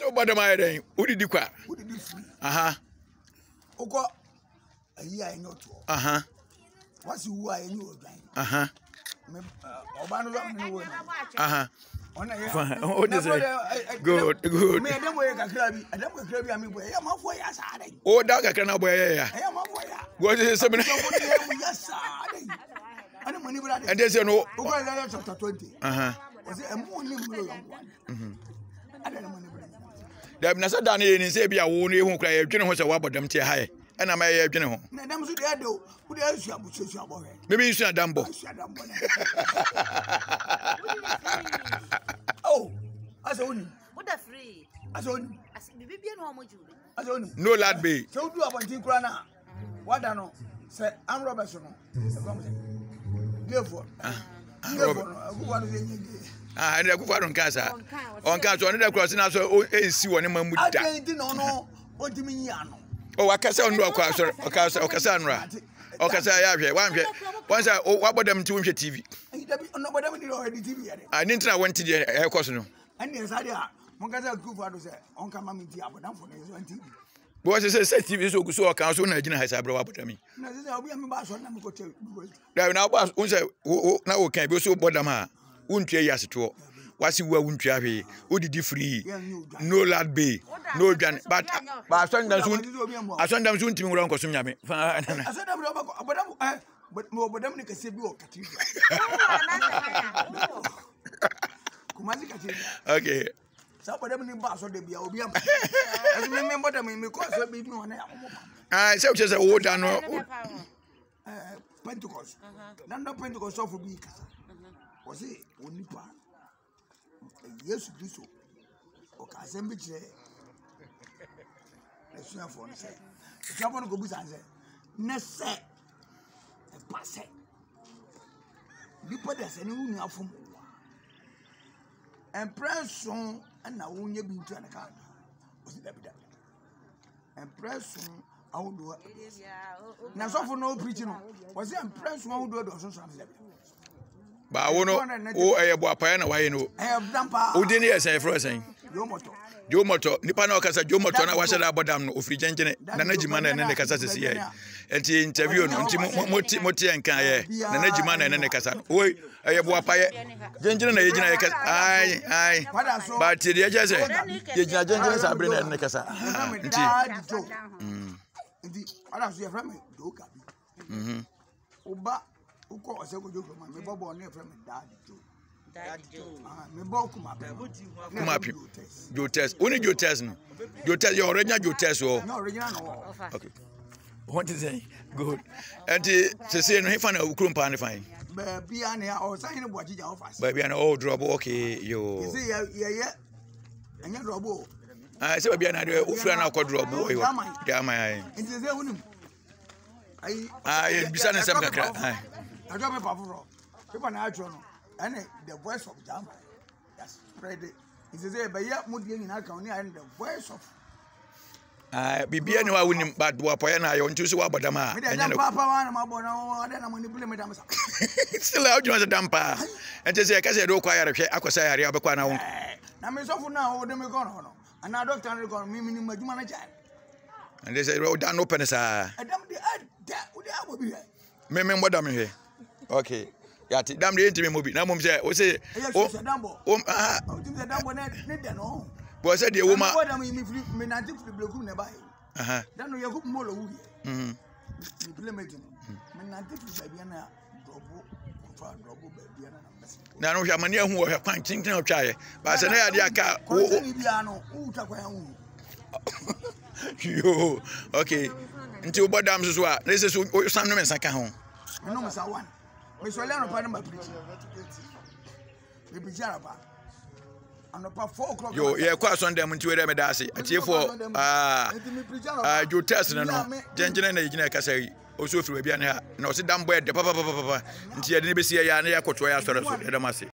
So bada my day. Who did you qua? Who did you free? Oko. A year I know to. What's who I knew again? What is it? Good. Oh, dog, I cannot wear. What is it? And there's no chapter 20. Was it a morning? There has not done any Sabia only who cry a general was a wabble them high. And I'm a general. Maybe you should have done both. Oh, as only. What a free. As only. As only. No lad be. So do about Tinkrana. What I know. Say, I'm Robertson. Therefore, and I go on Casa. On Casa, on the crossing, I see one man with that. I didn't know what do you mean. Oh, I can't say no question. Or Cassandra. Or Cassandra. Once I what about them to TV? I didn't know when to the air question. And yes, I are. Mongaza Kufa say, on Kamami Tiabodan for TV. What is a TV so council Nigeria has a brother about me? There now was now can be so bodama. Won't you yes to what's you won't you have? Who did you free? No lad be, no Jan, but I saw them soon to me around Cosumia. But more Dominic Sibu. Okay. Somebody boss or the Biabiam. I remember them in because I be no one. I said, just a water no Pentecost. None of Pentecost of week. Was it only part? Yes, do so. Okay, assembly chair. Let's see for say. Someone go busy and say, Nesse a passe. You put us any union from and press son. And now, when you be to an account, was it that? And press soon, I will do it. Now, so for no preaching, was it impressed one would do it or something? But I won't know. Oh, I have a piano. I know. I have done. Who didn't say for saying? Joe Moto, Nipano Casa, Joe Moto, I was about them of free gentlemen, Nanajimana and the Casas here. And she interviewed Moti and Kaya, Nanajimana and the Casa. Oh, I have a pie. Gentlemen, I, but the just say, the gentlemen are bringing the Casa. I don't see a friend. Oba, who call a second joke, my Bobo near from Daddy. Come up, you test. Only you test. You test your original, you test. No, original. Okay. What is it? Good. And to say, no, he found a crumpan fine. Baby, or sign of what you offer. Baby, an old drop. Okay, you see, yeah, and your robo. I said, be another friend. I'll call drop. Yeah, my I be son of some I drop a papa. People are and the voice of Jama. That's spread it. He says, but yet, Moody in Alconia and the voice of be anywhere winning, but Wapoyana, I want to see what Badama. Still out as a damper. And to say, I can't say, don't quire a Aquasai, Abacana. I'm so now, what am I going on? And I don't tell me, Majumana. And they say, road down open as I will be. Remember, damn here. Okay. Yeah, damn the intimate movie. Now, Mum said, "What's it? Oh, was it the woman? Now, we have many who have punching of chai, but I said, I can't. You okay? Until Badams as well. This is some women I home. One. Miss Valero, pardon my preaching. The Bijaraba. And about 4 o'clock. Yeah, quite on them into them, Darcy. A cheer for you test and no. Gentlemen, I can say, also through a piano. No, sit down, bed, the papa, and she had never seen a Kotoya, so that's what I must say.